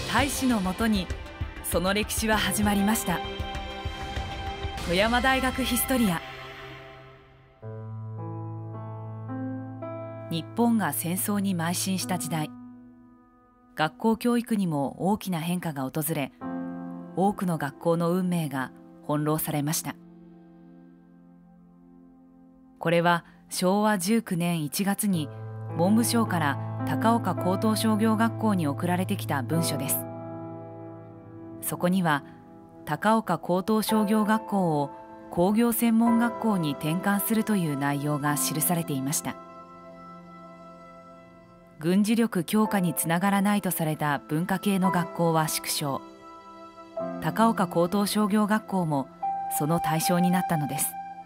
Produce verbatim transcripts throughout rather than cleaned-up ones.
大使のもとにその歴史は始まりました。富山大学ヒストリア。日本が戦争に邁進した時代、学校教育にも大きな変化が訪れ、多くの学校の運命が翻弄されました。これはしょうわじゅうきゅうねんいちがつに文部省から高岡高等商業学校に送られてきた文書です。そこには高岡高等商業学校を工業専門学校に転換するという内容が記されていました。軍事力強化につながらないとされた文化系の学校は縮小。高岡高等商業学校もその対象になったのです。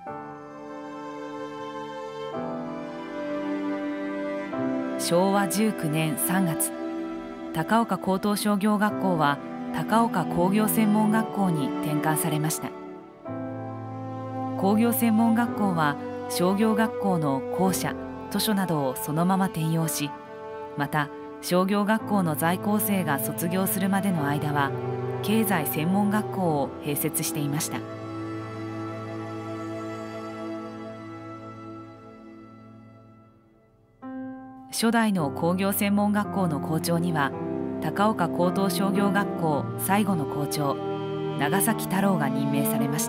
しょうわじゅうきゅうねんさんがつ、高岡高等商業学校は高岡工業専門学校に転換されました。工業専門学校は商業学校の校舎、図書などをそのまま転用し、また商業学校の在校生が卒業するまでの間は経済専門学校を併設していました。初代の工業専門学校の校長には高岡高等商業学校最後の校長、長崎太郎が任命されました。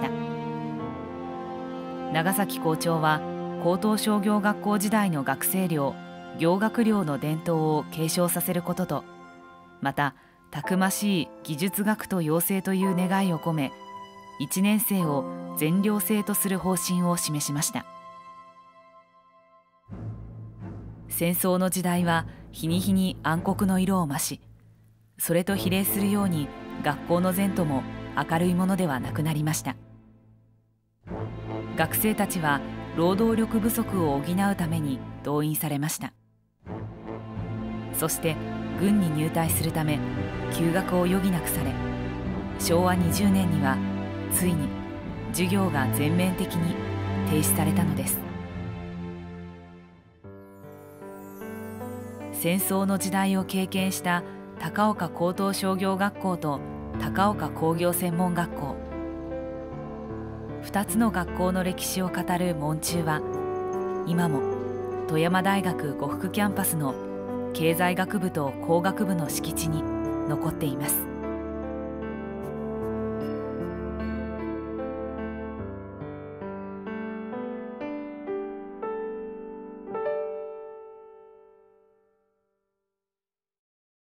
長崎校長は高等商業学校時代の学生寮、業学寮の伝統を継承させることと、またたくましい技術学徒養成という願いを込め、いちねん生を全寮制とする方針を示しました。戦争の時代は日に日に暗黒の色を増し、それと比例するように学校の前途も明るいものではなくなりました。学生たちは労働力不足を補うために動員されました。そして軍に入隊するため休学を余儀なくされ、しょうわにじゅうねんにはついに授業が全面的に停止されたのです。戦争の時代を経験した高岡高等商業学校と高岡工業専門学校、ふたつの学校の歴史を語る門柱は今も富山大学呉服キャンパスの経済学部と工学部の敷地に残っています。